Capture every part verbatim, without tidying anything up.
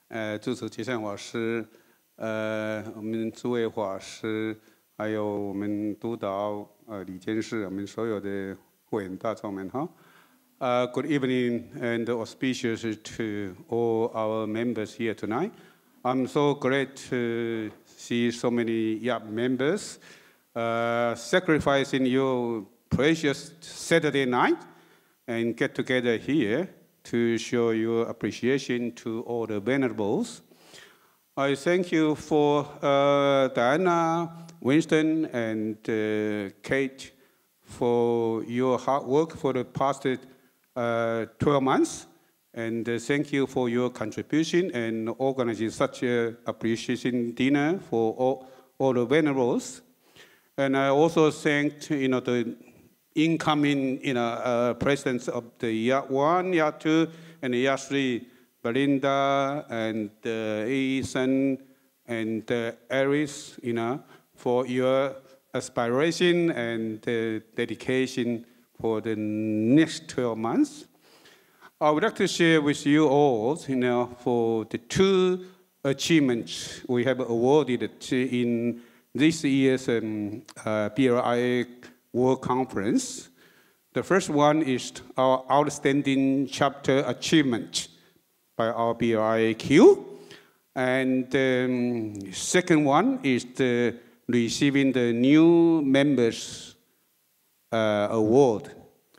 呃，祝福吉善法师，呃，我们诸位法师，还有我们督导呃理监事，我们所有的会员大众们哈。Uh, good evening and auspicious to all our members here tonight. I'm so glad to see so many Y A D members uh, sacrificing your precious Saturday night and get together here to show your appreciation to all the venerables. I thank you for uh, Diana, Winston, and uh, Kate for your hard work for the past uh, twelve months. And uh, thank you for your contribution and organizing such an appreciation dinner for all, all the venerables. And I also thank you know, the incoming you know, uh, presidents of the Y A D one, Y A D two, and Y A D three, Belinda and uh, Ethan and uh, Aris, you know, for your aspiration and uh, dedication for the next twelve months. I would like to share with you all, you know, for the two achievements we have awarded in this year's um, uh, B R I A World Conference. The first one is our Outstanding Chapter Achievement by our B R I A Q. And the um, second one is the receiving the New Members uh, Award,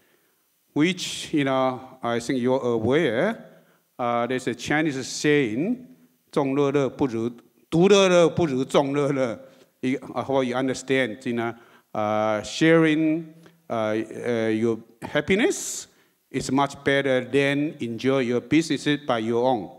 which, you know, I think you're aware, uh, there's a Chinese saying, 众乐乐不如, 独乐乐不如众乐乐. I hope you understand, you know, uh, sharing uh, uh, your happiness is much better than enjoy your business by your own.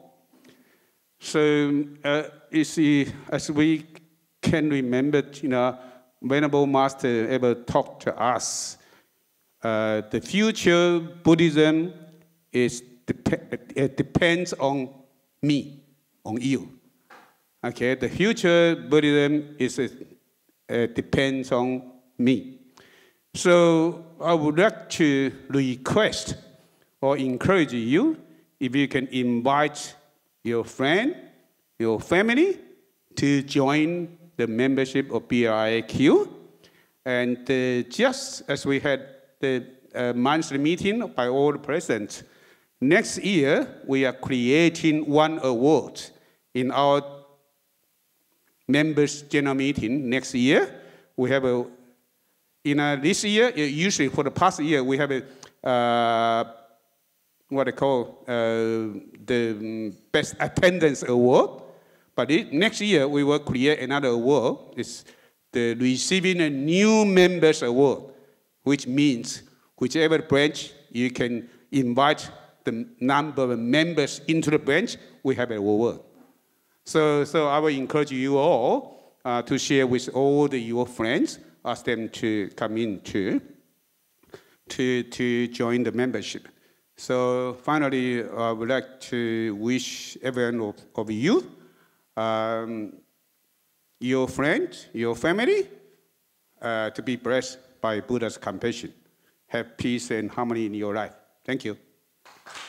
So, uh, you see, as we can remember, you know, Venerable Master ever talked to us, uh, the future Buddhism is dep it depends on me, on you. Okay, the future Buddhism is uh, uh, depends on me. So I would like to request or encourage you, if you can invite your friend, your family, to join the membership of B R I A Q. And uh, just as we had the uh, monthly meeting by all the present, next year we are creating one award in our members general meeting next year. We have a, in a, this year, usually for the past year, we have a, uh, what they call uh, the best attendance award. But it, next year, we will create another award. It's the receiving a new members award, which means whichever branch you can invite the number of members into the branch, we have an award. So, so I will encourage you all uh, to share with all the, your friends, ask them to come in to, to, to join the membership. So finally, I would like to wish everyone of, of you, um, your friends, your family, uh, to be blessed by Buddha's compassion. Have peace and harmony in your life. Thank you.